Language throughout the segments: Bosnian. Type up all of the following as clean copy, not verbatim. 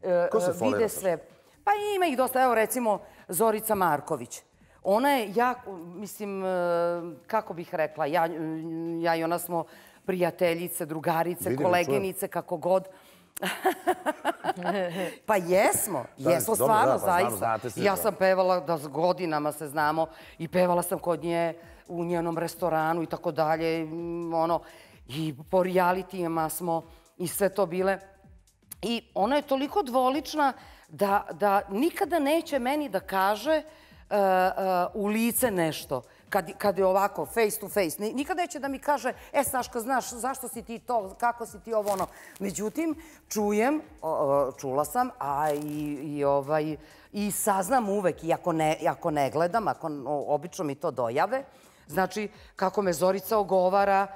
vide sve. Pa ima ih dosta. Evo recimo Zorica Marković. Ona je jako, mislim, kako bih rekla, ja i ona smo prijateljice, drugarice, koleginice, kako god. Pa jesmo stvarno, zaista. Ja sam pevala, da godinama se znamo, i pevala sam kod nje u njenom restoranu i tako dalje, i po realitijama smo i sve to bile. I ona je toliko dvolična da nikada neće meni da kaže u lice nešto. Kad je ovako, face to face. Nikad neće da mi kaže, Saška, znaš, zašto si ti to, kako si ti ovo, ono. Međutim, čula sam, a i saznam uvek, iako ne gledam, ako obično mi to dojave, znači, kako me Zorica ogovara,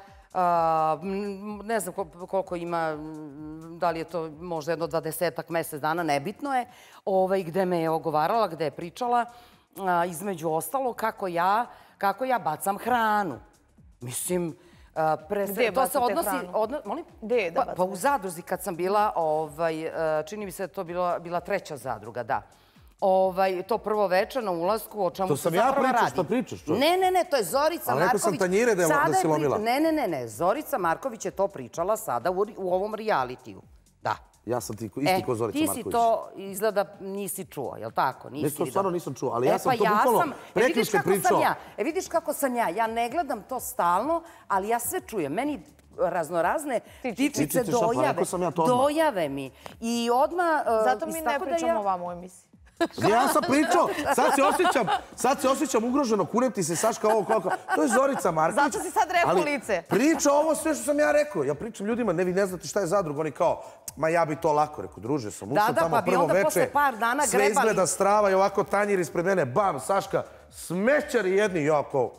ne znam koliko ima, da li je to možda jedno 20-ak mesec dana, nebitno je, gde me je ogovarala, gde je pričala, između ostalo, kako ja bacam hranu. Mislim, gde bacate hranu? Molim? Gde da bacate? Pa u zadruzi kad sam bila, čini mi se da je to bila treća zadruga, da. To prvo veče na ulasku, o čemu se zapravo radi. To sam ja pričao što pričaš, čovjek. Ne, to je Zorica Marković. Ali rekao sam tanjire da si lomila. Ne, Zorica Marković je to pričala sada u ovom realitiju. Da. Ja sam isti ko Zorica Marković. Ti si to, izgleda, nisi čuo, jel tako? To stvarno nisam čuo, ali ja sam to bukvalno preključke pričao. Vidiš kako sam ja. Ja ne gledam to stalno, ali ja sve čujem. Meni raznorazne tičice dojave mi. I odmah... Zato mi ne pričamo vama u emisiji. Ja sam pričao, sad se osjećam ugroženo, kurem ti se, Saška, ovo koliko. To je Zorica Marković. Zato si sad rekao lice. Priča ovo sve što sam ja rekao. Ja pričam ljudima, vi ne znate šta je zadrug. Oni kao, ma ja bi to lako rekao, druže, sam ušao tamo prvo veče, sve izgleda strava i ovako tanjir ispred mene, bam, Saška, smećari jedni, jako...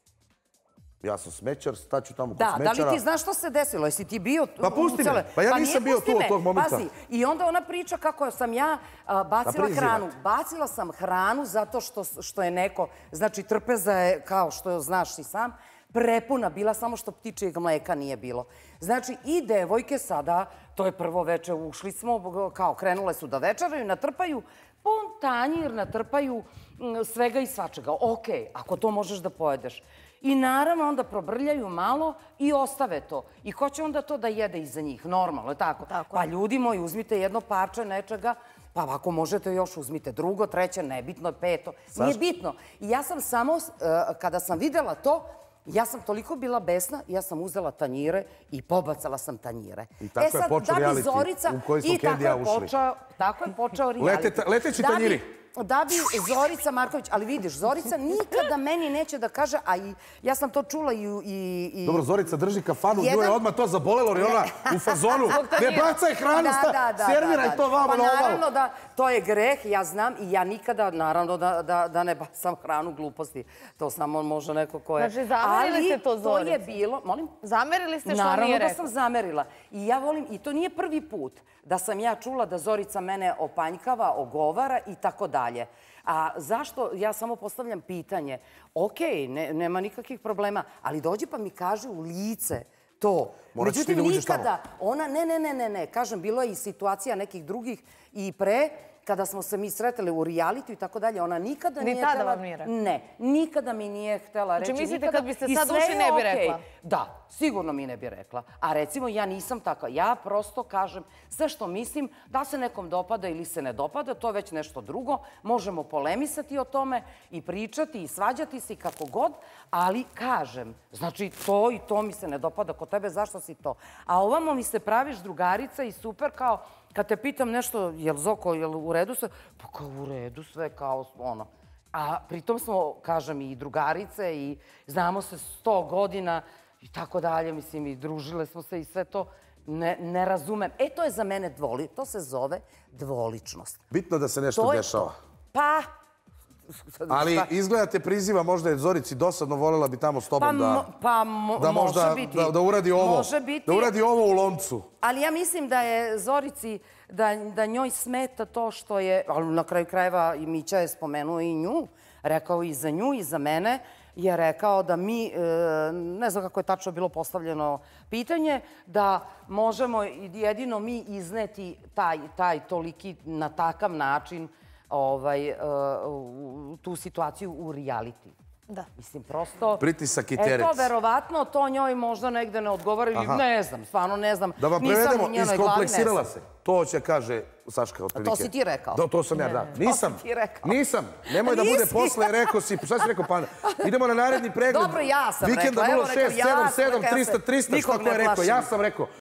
Ja sam smećar, staću tamo kod smećara. Da li ti znaš što se desilo? Jesi ti bio... Pa pusti me, pa ja nisam bio tu od tog momenta. Pazi, i onda ona priča kako sam ja bacila hranu. Bacila sam hranu zato što je neko, znači trpeza je, kao što znaš i sam, prepuna bila, samo što ptičijeg mleka nije bilo. Znači i devojke sada, to je prvo veče, ušli smo, kao krenule su da večeraju, natrpaju pun tanjir, natrpaju svega i svačega. Okej, ako to možeš da pojedeš. I naravno onda probrljaju malo i ostave to. I ko će onda to da jede iza njih? Normalno, je tako? Pa ljudi moji, uzmite jedno parče nečega, pa ako možete još uzmite drugo, treće, nebitno, peto. Nije bitno. I ja sam samo, kada sam videla to, ja sam toliko bila besna, ja sam uzela tanjire i pobacala sam tanjire. I tako je počeo reality u koji smo Kendi ja ušli. Tako je počeo reality. Leteći tanjiri. Da bi Zorica Marković, ali vidiš, Zorica nikada meni neće da kaže, a ja sam to čula i... Dobro, Zorica drži kafanu, nju je odmah to zabolelo, jer ona u fazonu, ne bacaj hranu, serviraj to vama na ovalu. Pa naravno da, to je greh, ja znam, i ja nikada, naravno, da ne bacam hranu, gluposti. To samo može neko ko je... Znači, zamerili ste to Zorici? Ali to je bilo... Molim? Zamerili ste što nije rekla? Naravno da sam zamerila. I ja volim, i to nije prvi put da sam ja čula da Zorica mene opanjkava, ogovara i tako dalje. A zašto? Ja samo postavljam pitanje. Okej, nema nikakvih problema, ali dođi pa mi kaže u lice to. Međutim, nikada ona, ne, kažem, bilo je i situacija nekih drugih i pre, kada smo se mi sretali u realitiju i tako dalje, ona nikada nije htjela... Ni tada vam nije rekla? Ne, nikada mi nije htjela reći. Znači mislite kad biste sad ušli ne bi rekla? Da, sigurno mi ne bi rekla. A recimo ja nisam takva. Ja prosto kažem sve što mislim, da se nekom dopada ili se ne dopada, to je već nešto drugo. Možemo polemisati o tome i pričati i svađati se i kako god, ali kažem, znači to i to mi se ne dopada kod tebe, zašto si to? A ovamo mi se praviš drugarica i super kao... Kad te pitam nešto, jel Zoko, jel u redu sve? Pa kao u redu sve, kao ono. A pritom smo, kažem, i drugarice i znamo se 100 godina i tako dalje, mislim, i družile smo se i sve to. Ne razumem. To je za mene to se zove dvoličnost. Bitno da se nešto dešava. Pa... Ali izgleda te priziva, možda je Zorici dosadno, voljela bi tamo s tobom da možda da uradi ovo. Da uradi ovo u loncu. Ali ja mislim da je Zorici, da njoj smeta to što je, ali na kraju krajeva i Mića je spomenuo i nju, rekao i za nju i za mene, je rekao da mi, ne znam kako je tačno bilo postavljeno pitanje, da možemo jedino mi izneti taj toliki na takav način tu situaciju u reality. Da. Mislim, prosto... Pritisak i teret. Eto, verovatno to njoj možda negde ne odgovara ili ne znam, stvarno ne znam. Da vam prevedemo, iskompleksirala se. To će, kaže Saška, otprilike. To si ti rekao. Da, to sam ja, da. Nisam. Nemoj da bude posle, rekao si, šta si rekao, Pana? Idemo na naredni pregled. Dobro, ja sam rekla. Vikenda 06, 77, 300, 300, što ko je rekao? Ja sam rekao.